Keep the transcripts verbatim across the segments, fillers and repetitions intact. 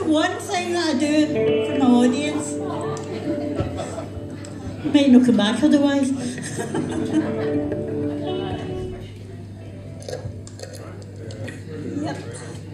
one thing that I do for my audience. You might not come back otherwise. Yep.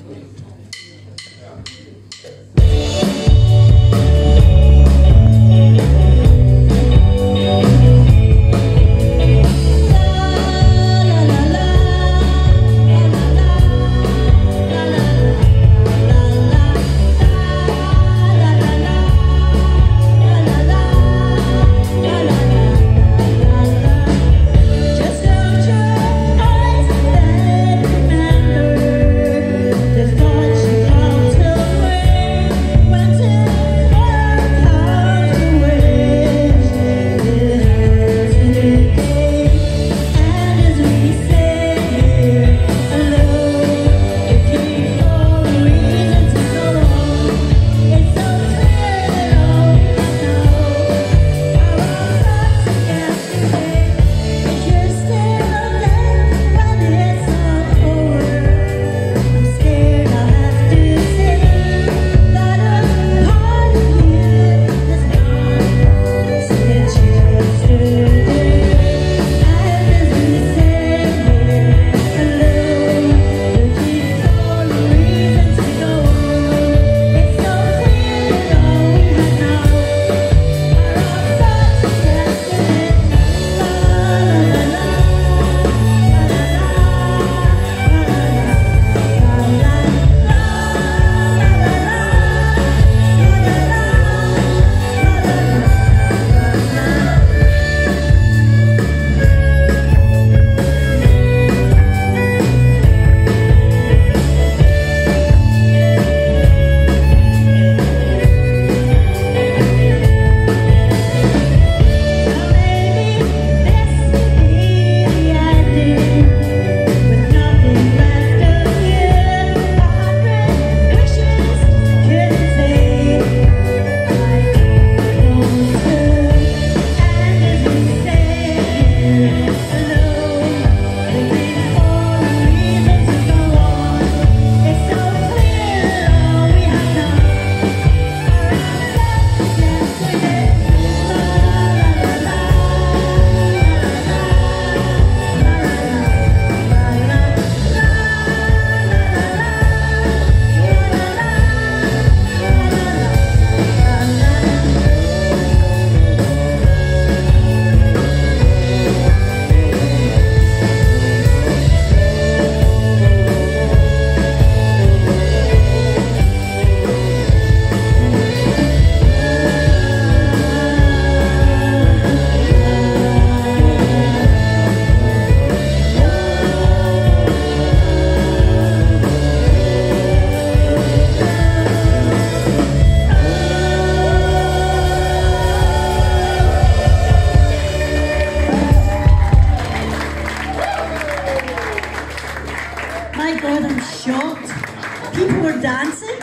My God, I'm shocked. People were dancing.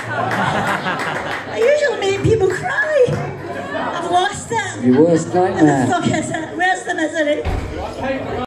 I usually make people cry. I've lost it. Your worst nightmare. What the fuck is it? Where's the misery?